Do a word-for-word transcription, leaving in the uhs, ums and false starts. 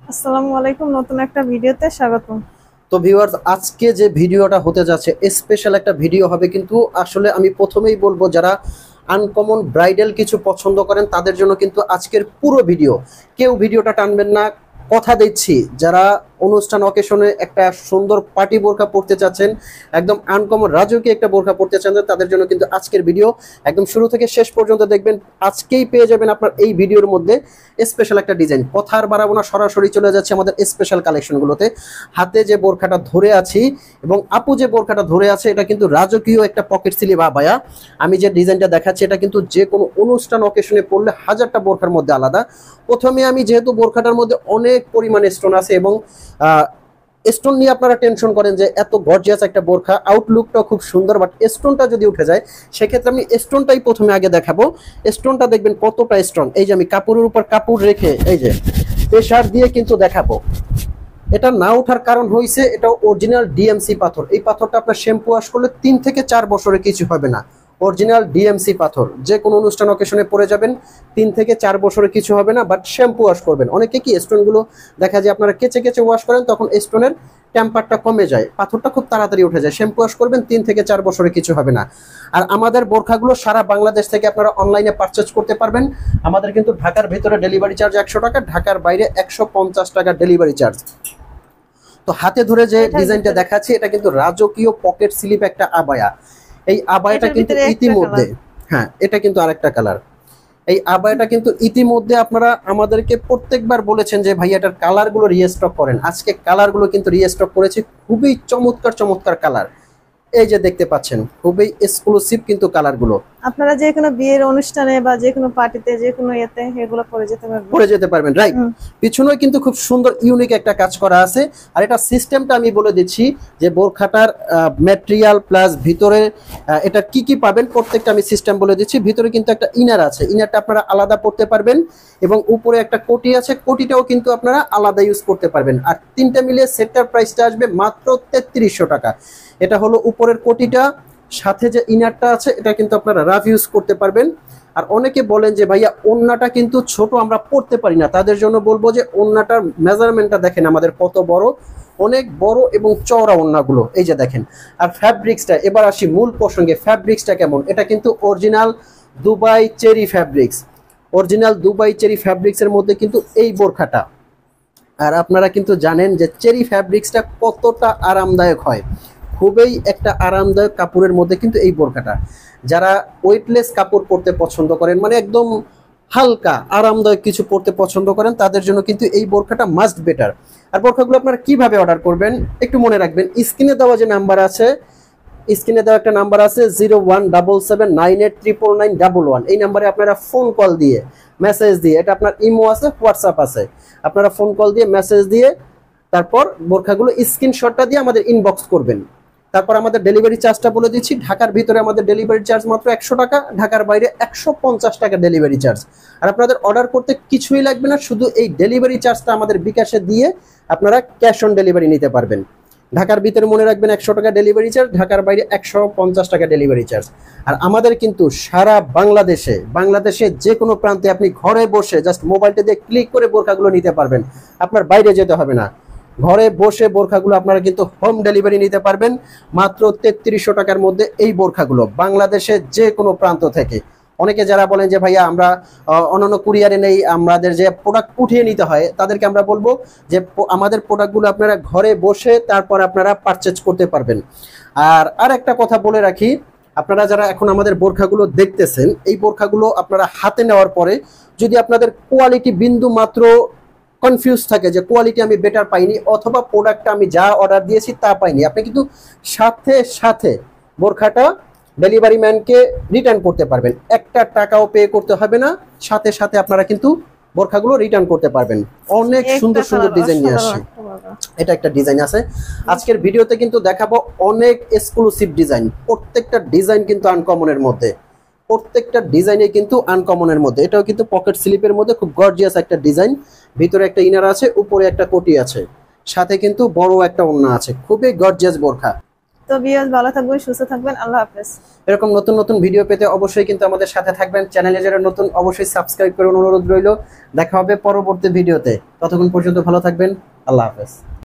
আসসালামু আলাইকুম, নতুন একটা ভিডিওতে স্বাগতম। তো ভিউয়ার্স, আজকে যে ভিডিওটা হতে যাচ্ছে স্পেশাল একটা ভিডিও হবে, কিন্তু আসলে আমি প্রথমেই বলবো যারা আনকমন ব্রাইডাল কিছু পছন্দ করেন তাদের জন্য কিন্তু আজকের পুরো ভিডিও। কেউ ভিডিওটা টানবেন না, কথা দিচ্ছি। যারা অনুষ্ঠান অকেশনে একটা সুন্দর পার্টি বোরকা পড়তে চাচ্ছেন, একদম আনকমন রাজকীয় একটা বোরকা পড়তে চাচ্ছেন, তাদের জন্য কিন্তু আজকের ভিডিও একদম শুরু থেকে শেষ পর্যন্ত দেখবেন। আজকেই পেয়ে যাবেন আপনার এই ভিডিওর মধ্যে স্পেশাল একটা ডিজাইন। কথা আর বাড়াবো না, সরাসরি চলে যাচ্ছে আমাদের স্পেশাল কালেকশনগুলোতে। হাতে যে বোরখাটা ধরে আছি এবং আপু যে বোরখাটা ধরে আছে, এটা কিন্তু রাজকীয় একটা পকেট সিলি বা বায়া। আমি যে ডিজাইনটা দেখাচ্ছি এটা কিন্তু যে কোনো অনুষ্ঠান অকেশনে পড়লে হাজারটা বোরখার মধ্যে আলাদা। প্রথমে আমি যেহেতু বোরখাটার মধ্যে অনেক পরিমাণে স্টোন আছে এবং স্টোন নিয়ে আপনারা টেনশন করেন যে এত গর্জিয়াস একটা বোরখা, আউটলুকটা খুব সুন্দর, বাট স্টোনটা যদি উঠে যায় সেক্ষেত্রে আমি স্টোনটাই প্রথমে আগে দেখাবো। স্টোনটা দেখবেন কতটা স্ট্রং। এই যে আমি কাপড়ের উপর কাপড় রেখে এই যে প্রেসার দিয়ে কিন্তু দেখাবো। এটা না ওঠার কারণ হয়েছে এটা অরিজিনাল ডিএমসি পাথর। এই পাথরটা আপনার শ্যাম্পু ওয়াশ করলে তিন থেকে চার বছরে কিছু হবে না। অরিজিনাল ডিএমসি পাথর, যে কোনো অনুষ্ঠান অকেশনে পরে যাবেন, তিন থেকে চার বছরে কিছু হবে না, বাট শ্যাম্পু ওয়াশ করবেন। অনেকে কি স্টোনগুলো দেখা যায় আপনারা কেচে কেচে ওয়াশ করেন, তখন স্টোনের টেম্পারটা কমে যায়, পাথরটা খুব তাড়াতাড়ি উঠে যায়। শ্যাম্পু ওয়াশ করবেন, তিন থেকে চার বছরে কিছু হবে না। আর আমাদের বোরখাগুলো সারা বাংলাদেশ থেকে আপনারা অনলাইনে পারচেজ করতে পারবেন। আমাদের কিন্তু ঢাকার ভিতরে ডেলিভারি চার্জ একশো টাকা, ঢাকার বাইরে একশো পঞ্চাশ টাকা ডেলিভারি চার্জ। তো হাতে ধরে যে ডিজাইনটা দেখাচ্ছি এটা কিন্তু রাজকীয় পকেট স্লিপ একটা আবায়া। এই আবায়াটা কিন্তু ইতিমধ্যে, হ্যাঁ এটা কিন্তু আরেকটা কালার। এই আবায়াটা কিন্তু ইতিমধ্যে আপনারা আমাদেরকে প্রত্যেকবার বলেছেন যে ভাই এটার কালারগুলো রিস্টক করেন। আজকে কালারগুলো কিন্তু রিস্টক করেছি, খুবই চমৎকার চমৎকার কালার। এই যে দেখতে পাচ্ছেন খুবই এক্সক্লুসিভ কিন্তু কালারগুলো। আপনারা যে কোনো বিয়ের অনুষ্ঠানে বা যে কোনো পার্টিতে যে কোনো ইয়েতে এগুলো পরে যেতে পারবেন, পরে যেতে পারবেন, রাইট। পিছনেও কিন্তু খুব সুন্দর ইউনিক একটা কাজ করা আছে। আর এটা সিস্টেমটা আমি বলে দিচ্ছি যে বোরখাটার ম্যাটেরিয়াল প্লাস ভিতরে এটা কি কি পাবেন প্রত্যেকটা আমি সিস্টেম বলে দিচ্ছি। ভিতরে কিন্তু একটা ইনার আছে, ইনারটা আপনারা আলাদা পড়তে পারবেন এবং উপরে একটা কোটি আছে, কোটিটাও কিন্তু আপনারা আলাদা ইউজ করতে পারবেন। আর তিনটা মিলিয়ে সেটটার প্রাইসটা আসবে মাত্র তেত্রিশশো টাকা। এটা হলো উপরের কোটিটা, সাথে যে ইনারটা আছে এটা কিন্তু আপনারা রাফ ইউজ করতে পারবেন। আর অনেকে বলেন যে ভাইয়া ওন্নাটা কিন্তু ছোট, আমরা পড়তে পারি না, তাদের জন্য বলবো যে ওন্নাটার মেজারমেন্টটা দেখেন আমাদের কত বড়, অনেক বড় এবং চওড়া ওন্নাগুলো, এই যে দেখেন। আর ফ্যাব্রিক্সটা, এবার আসি মূল প্রসঙ্গে, ফ্যাব্রিক্সটা কেমন। এটা কিন্তু original Dubai cherry fabrics, original Dubai cherry ফ্যাব্রিক্সের মধ্যে কিন্তু এই বোরখাটা। আর আপনারা কিন্তু জানেন যে চেরি ফ্যাব্রিক্সটা কতটা আরামদায়ক হয়, খুবই একটা আরামদায়ক কাপড়ের মধ্যে কিন্তু এই বোরখাটা। যারা ওয়েটলেস কাপড় পরতে পছন্দ করেন, মানে একদম হালকা আরামদায়ক কিছু পরতে পছন্দ করেন, তাদের জন্য কিন্তু এই বোরখাটা মাস্ট বেটার। আর বোরখাগুলো আপনারা কিভাবে অর্ডার করবেন একটু মনে রাখবেন, স্ক্রিনে দেওয়া যে নাম্বার আছে, স্ক্রিনে দেওয়া একটা নাম্বার আছে zero one double seven nine eight triple nine double one. এই নাম্বারে আপনারা ফোন কল দিয়ে মেসেজ দিয়ে, এটা আপনার ইমো আছে হোয়াটসঅ্যাপ আছে, আপনারা ফোন কল দিয়ে মেসেজ দিয়ে তারপর বোরখাগুলো স্ক্রিনশটটা দিয়ে আমাদের ইনবক্স করবেন। তারপর আমাদের ডেলিভারি চার্জটা বলে দিচ্ছি। ঢাকার ভিতরে আমাদের ডেলিভারি চার্জ মাত্র একশো টাকা, ঢাকার বাইরে একশো পঞ্চাশ টাকা ডেলিভারি চার্জ। আর আপনাদের অর্ডার করতে কিছুই লাগবে না, শুধু এই ডেলিভারি চার্জটা আমাদের বিকাশে দিয়ে আপনারা ক্যাশ অন ডেলিভারি নিতে পারবেন। ঢাকার ভিতরে মনে রাখবেন একশো টাকা ডেলিভারি চার্জ, ঢাকার বাইরে একশো পঞ্চাশ টাকা ডেলিভারি চার্জ। আর আমাদের কিন্তু সারা বাংলাদেশে, বাংলাদেশে যে কোনো প্রান্তে আপনি ঘরে বসে জাস্ট মোবাইলটা দিয়ে ক্লিক করে বোরখাগুলো নিতে পারবেন, আপনার বাইরে যেতে হবে না। ঘরে বসে বোরখাগুলো আপনারা কিন্তু হোম ডেলিভারি নিতে পারবেন মাত্র তেত্রিশশো টাকার মধ্যে। এই বোরখাগুলো বাংলাদেশে যে কোনো প্রান্ত থেকে। অনেকে যারা বলেন যে ভাইয়া আমরা অন্যান্য কুরিয়ারে নেই, আমাদের যে প্রোডাক্ট উঠিয়ে নিতে হয়, তাদেরকে আমরা বলবো যে আমাদের প্রোডাক্টগুলো আপনারা ঘরে বসে তারপর আপনারা পারচেজ করতে পারবেন। আর আর একটা কথা বলে রাখি, আপনারা যারা এখন আমাদের বোরখাগুলো দেখতেছেন, এই বোরখাগুলো আপনারা হাতে নেওয়ার পরে যদি আপনাদের কোয়ালিটি বিন্দু মাত্র কনফিউজ থাকে যে কোয়ালিটি আমি বেটার পাইনি অথবা প্রোডাক্টটা আমি যা অর্ডার দিয়েছি তা পাইনি, আপনি কিন্তু সাথে সাথে বোরখাটা ডেলিভারি ম্যানকে রিটার্ন করতে পারবেন। একটা টাকাও পে করতে হবে না, সাথে সাথে আপনারা কিন্তু বোরখাগুলো রিটার্ন করতে পারবেন। অনেক সুন্দর সুন্দর ডিজাইন নিয়ে আসছি। এটা একটা ডিজাইন আছে আজকের ভিডিওতে, কিন্তু দেখাবো অনেক এক্সক্লুসিভ ডিজাইন। প্রত্যেকটা ডিজাইন কিন্তু আনকমনের মধ্যে, প্রত্যেকটা ডিজাইনে কিন্তু আনকমনের মধ্যে। এটাও কিন্তু পকেট স্লিপের মধ্যে খুব গর্জিয়াস একটা ডিজাইন। ভিতরে একটা ইনার আছে, উপরে একটা কোটি আছে, সাথে কিন্তু বড় একটা ওড়না আছে, খুবই গর্জিয়াস বোরখা। তো তো ভিউয়ার্স ভালো থাকবেন, সুস্থ থাকবেন, আল্লাহ হাফেজ। এরকম নতুন নতুন ভিডিও পেতে অবশ্যই কিন্তু আমাদের সাথে থাকবেন। চ্যানেলে যারা নতুন অবশ্যই সাবস্ক্রাইব করে অনুরোধ রইল। দেখা হবে পরবর্তী ভিডিওতে, ততক্ষণ পর্যন্ত ভালো থাকবেন, আল্লাহ হাফেজ।